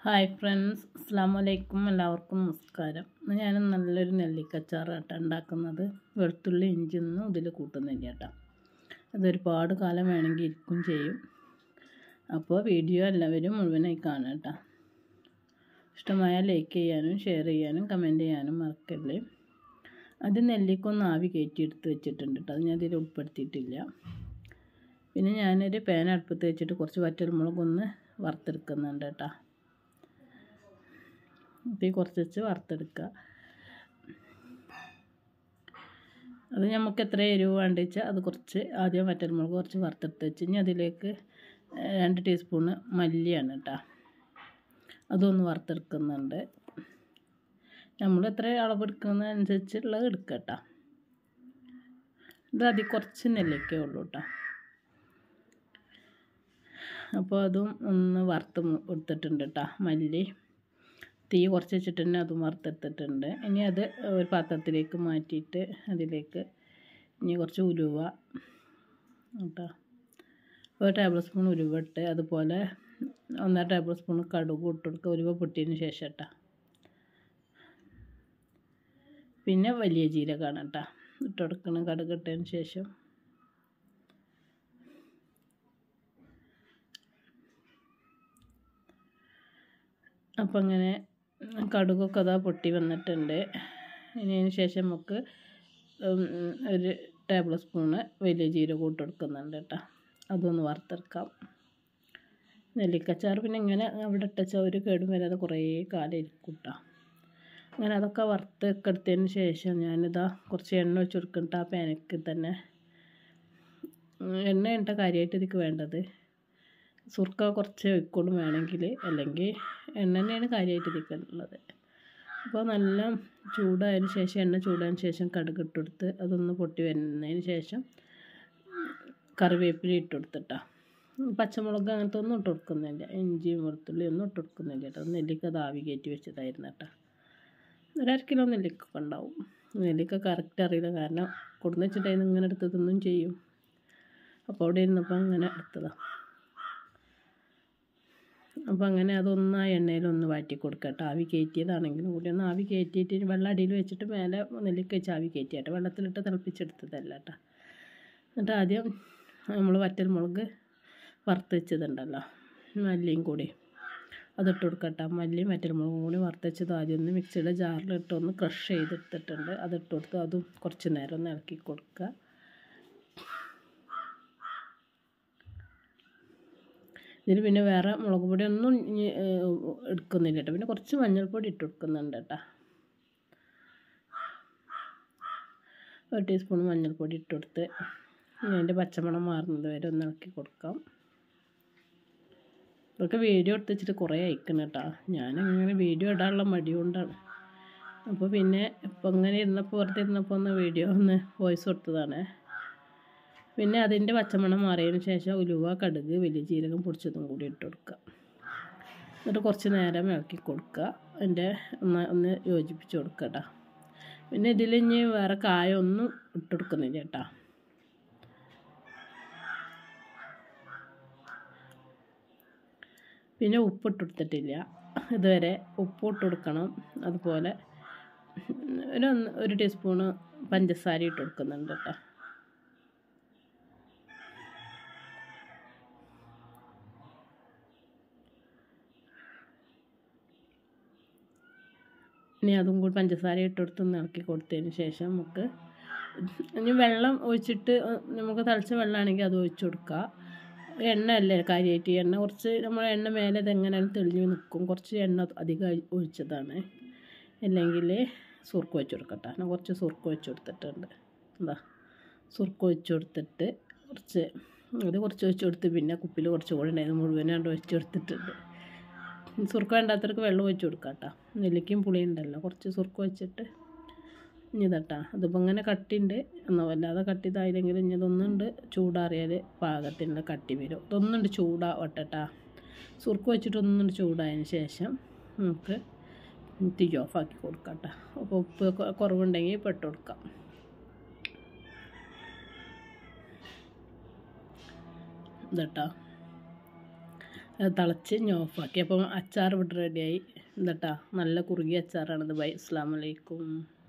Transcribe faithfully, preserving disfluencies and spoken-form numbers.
Hi friends, അസ്സലാമു അലൈക്കും. എല്ലാവർക്കും നമസ്കാരം. ഞാൻ നല്ലൊരു നെല്ലിക്കച്ചാറാണ് ഉണ്ടാക്കുന്നത്. വെളുത്തുള്ളി ഇഞ്ചിയൊന്നും ഇതിൽ കൂട്ടുന്നില്ല കേട്ടോ. അതൊരുപാട് കാലം വേണമെങ്കിൽ ഇരിക്കും ചെയ്യും. അപ്പോൾ വീഡിയോ എല്ലാവരും മുഴുവനായി കാണാം കേട്ടോ. ഇഷ്ടമായാൽ ലൈക്ക് ചെയ്യാനും ഷെയർ ചെയ്യാനും കമൻറ്റ് ചെയ്യാനും മറക്കല്ലേ. അത് നെല്ലിക്കൊന്ന് ആവി കയറ്റി എടുത്ത് വെച്ചിട്ടുണ്ട് കേട്ടോ. അത് ഞാൻ ഇതിൽ ഉൾപ്പെടുത്തിയിട്ടില്ല. പിന്നെ ഞാനൊരു പാൻ അടുപ്പത്ത് വെച്ചിട്ട് കുറച്ച് വറ്റൽമുളകൊന്ന് വറുത്തെടുക്കുന്നുണ്ട് കേട്ടോ. തീ കുറച്ച് വെച്ച് വറുത്തെടുക്കുക. അത് നമുക്ക് എത്ര എരിവ് വേണ്ട വെച്ചാൽ അത് കുറച്ച് ആദ്യം വറ്റൽമുളക് കുറച്ച് വറുത്തെടുത്ത് വെച്ച് ഇനി അതിലേക്ക് രണ്ട് ടീസ്പൂണ് മല്ലിയാണ് കേട്ടോ. അതൊന്ന് വറുത്തെടുക്കുന്നുണ്ട്. നമ്മൾ എത്ര അളവെടുക്കുന്നതനുസരിച്ചുള്ളത് എടുക്കുക കേട്ടോ. ഇത് അതിൽ കുറച്ച് നെല്ലിക്കേ ഉള്ളൂ കേട്ടോ. അപ്പോൾ അതും ഒന്ന് വറുത്ത് എടുത്തിട്ടുണ്ട് കേട്ടോ. മല്ലി തീ കുറച്ച് വെച്ചിട്ട് തന്നെ അതും വറുത്തെടുത്തിട്ടുണ്ട്. ഇനി അത് ഒരു പാത്രത്തിലേക്ക് മാറ്റിയിട്ട് അതിലേക്ക് ഇനി കുറച്ച് ഉലുവ കേട്ടോ, ഒരു ടേബിൾ സ്പൂൺ ഉലുവ ഇട്ട് അതുപോലെ ഒന്നര ടേബിൾ സ്പൂൺ കടുക് ഇട്ട് കൊടുക്കുക. ഉലുവ പൊട്ടിയതിന് ശേഷം കേട്ടോ. പിന്നെ വലിയ ജീരകമാണ് കേട്ടോ ഇട്ട് കൊടുക്കണം കടുക് ഇട്ടതിന് ശേഷം. അപ്പം അങ്ങനെ കടുകൊക്കെ അതാ പൊട്ടി വന്നിട്ടുണ്ട്. ഇനി അതിന് ശേഷം നമുക്ക് ഒരു ടേബിൾ സ്പൂണ് വലിയ ജീരകം ഇട്ട് കൊടുക്കുന്നുണ്ട് കേട്ടോ. അതൊന്ന് വറുത്തെടുക്കാം. നെല്ലിക്കച്ചാറ് പിന്നെ ഇങ്ങനെ അവിടെ ഇട്ടച്ചാൽ ഒരു കേടും വരാതെ കുറേ കാലം ഇരിക്കും കേട്ടോ. അങ്ങനെ അതൊക്കെ വറുത്തൊക്കെ എടുത്തതിന് ശേഷം ഞാനിതാ കുറച്ച് എണ്ണ ഒഴിച്ച് കൊടുക്കണ്ട. ആ പാനക്ക് തന്നെ എണ്ണ ഇട്ട കാര്യമായിട്ട് ഇതിക്ക് വേണ്ടത്. സുർക്ക കുറച്ച് ഒഴിക്കോളും വേണമെങ്കിൽ, അല്ലെങ്കിൽ എണ്ണ തന്നെയാണ് കാര്യമായിട്ട് ഇതിക്കുള്ളത്. അപ്പോൾ നല്ല ചൂടായതിന് ശേഷം എണ്ണ ചൂടായതിന് ശേഷം കടുക് ഇട്ട് കൊടുത്ത് അതൊന്ന് പൊട്ടി വരുന്നതിന് ശേഷം കറിവേപ്പില ഇട്ട് കൊടുത്തിട്ടാ. പച്ചമുളക് അങ്ങനത്തെ ഒന്നും ഇട്ട് കൊടുക്കുന്നില്ല. ഇഞ്ചിയും വെളുത്തുള്ളി ഒന്നും ഇട്ട് കൊടുക്കുന്നില്ല കേട്ടോ. നെല്ലിക്ക അത് ആവി കയറ്റി വെച്ചതായിരുന്നു കേട്ടോ. ഒരര കിലോ നെല്ലിക്കൊക്കെ ഉണ്ടാവും. നെല്ലിക്ക കറക്റ്റ് അറിയില്ല, കാരണം കൊടുന്ന് വെച്ചിട്ടായിരുന്നു ഇങ്ങനെ എടുത്ത് തിന്നും ചെയ്യും. അപ്പോൾ അവിടെ ഇരുന്നപ്പോൾ അങ്ങനെ എടുത്തതാണ്. അപ്പോൾ അങ്ങനെ അതൊന്ന് ആ എണ്ണയിലൊന്ന് വാറ്റി കൊടുക്കുക കേട്ടോ. ആവി കയറ്റിയതാണെങ്കിലും കൂടി ഒന്ന് ആവി കയറ്റിയിട്ട് വെള്ളം അടിയിൽ വെച്ചിട്ട് മേലെ നെല്ലിക്ക വെച്ച് ആവി കയറ്റിയാട്ടോ. വെള്ളത്തിലിട്ട് തിളപ്പിച്ചെടുത്തതല്ല കേട്ടോ. എന്നിട്ട് ആദ്യം നമ്മൾ വറ്റൽമുളക് വറുത്ത് വെച്ചതുണ്ടല്ലോ, മല്ലിയും കൂടി അതിട്ട് കൊടുക്കട്ടോ. മല്ലിയും വറ്റൽമുളകും കൂടി വറുത്ത് വെച്ചത് ആദ്യം ഒന്ന് മിക്സിയുടെ ജാറിലിട്ട് ഒന്ന് ക്രഷ് ചെയ്തെടുത്തിട്ടുണ്ട്. അതിട്ട് കൊടുത്ത് അതും കുറച്ച് നേരം ഒന്ന് ഇളക്കി കൊടുക്കുക. ഇതിൽ പിന്നെ വേറെ മുളക് പൊടി ഒന്നും എടുക്കുന്നില്ല കേട്ടോ. പിന്നെ കുറച്ച് മഞ്ഞൾപ്പൊടി ഇട്ട് കൊടുക്കുന്നുണ്ട് കേട്ടോ. ഒരു ടീസ്പൂൺ മഞ്ഞൾപ്പൊടി ഇട്ട് കൊടുത്ത് അതിൻ്റെ പച്ചമണം മാറുന്നത് വരെ ഒന്ന് ഇളക്കി കൊടുക്കാം. ഇതൊക്കെ വീഡിയോ എടുത്ത് വെച്ചിട്ട് കുറേ അയക്കണം കേട്ടോ. ഞാനിങ്ങനെ വീഡിയോ ഇടാനുള്ള മടി കൊണ്ടാണ്. അപ്പോൾ പിന്നെ ഇപ്പം ഇങ്ങനെ ഇരുന്നപ്പോൾ വെറുതെ ഇരുന്നപ്പോൾ ഒന്ന് വീഡിയോ ഒന്ന് വോയിസ് കൊടുത്തതാണ്. പിന്നെ അതിൻ്റെ പച്ചമണം മാറിയതിന് ശേഷം ഉലുവ, കടുക്, വലിയ ജീരകം പൊടിച്ചതും കൂടി ഇട്ട് കൊടുക്കുക. എന്നിട്ട് കുറച്ച് നേരം ഇളക്കി കൊടുക്കുക. അതിൻ്റെ ഒന്ന് ഒന്ന് യോജിപ്പിച്ച് കൊടുക്കുക കേട്ടോ. പിന്നെ ഇതിൽ ഇനി വേറെ കായൊന്നും ഇട്ട് കൊടുക്കുന്നില്ല കേട്ടോ. പിന്നെ ഉപ്പിട്ട് കൊടുത്തിട്ടില്ല ഇതുവരെ. ഉപ്പ് ഇട്ട് കൊടുക്കണം. അതുപോലെ ഒരു ഒരു ടീസ്പൂണ് പഞ്ചസാര ഇട്ട് കൊടുക്കുന്നുണ്ട് കേട്ടോ. ഇനി അതും കൂടി പഞ്ചസാര ഇട്ട് കൊടുത്ത് ഇളക്കി കൊടുത്തതിന് ശേഷം നമുക്ക് ഇനി വെള്ളം ഒഴിച്ചിട്ട് നമുക്ക് തിളച്ച വെള്ളമാണെങ്കിൽ അത് ഒഴിച്ച് കൊടുക്കുക. എണ്ണ അല്ലേ കാര്യമായിട്ട്. എണ്ണ കുറച്ച് നമ്മൾ എണ്ണ മേലെ ഇതെങ്ങനെയാലും തെളിഞ്ഞ് നിൽക്കും. കുറച്ച് എണ്ണ അധികം ഒഴിച്ചതാണ്. അല്ലെങ്കിൽ സുർക്ക ഒഴിച്ച് കൊടുക്കട്ടെ. ഞാൻ കുറച്ച് സുർക്ക ഒഴിച്ച് കൊടുത്തിട്ടുണ്ട്. എന്താ സുർക്ക ഒഴിച്ച് കൊടുത്തിട്ട് കുറച്ച് അത് കുറച്ച് ഒഴിച്ച് കൊടുത്ത് പിന്നെ കുപ്പിയിൽ കുറച്ച് കൂടെ ഉണ്ടായിരുന്നു, മുഴുവനാണ്ട് ഒഴിച്ച് കൊടുത്തിട്ടുണ്ട്. സുർക്ക വേണ്ടാത്തവർക്ക് വെള്ളം ഒഴിച്ച് കൊടുക്കാം കേട്ടോ. നെല്ലിക്കയും പുളിയുണ്ടല്ലോ, കുറച്ച് സുർക്ക വെച്ചിട്ട് ഇനി ഇതട്ടാ. അതിപ്പോൾ ഇങ്ങനെ കട്ടിയുണ്ട് എന്നോ വല്ലാതെ കട്ടി ഇതായില്ലെങ്കിലും ഇനി ഇതൊന്നുണ്ട് ചൂടാറിയാൽ പാകത്തിൻ്റെ കട്ടി വരും. ഇതൊന്നുണ്ട് ചൂടാവട്ടെട്ടാ. സുർക്ക വെച്ചിട്ട് ഒന്നുണ്ട് ചൂടായതിന് ശേഷം നമുക്ക് തീ ഓഫാക്കി കൊടുക്കാം കേട്ടോ. അപ്പോൾ ഉപ്പ് കുറവുണ്ടെങ്കിൽ ഇപ്പോൾ ഇട്ട് കൊടുക്കാം. ഇതട്ടാ തിളച്ച് ഇനി ഓഫാക്കി. അപ്പം അച്ചാർ ഇവിടെ റെഡിയായി. എന്താട്ടാ നല്ല കുറുകിയ അച്ചാറാണിത്. ബൈ. അസ്സലാമു അലൈക്കും.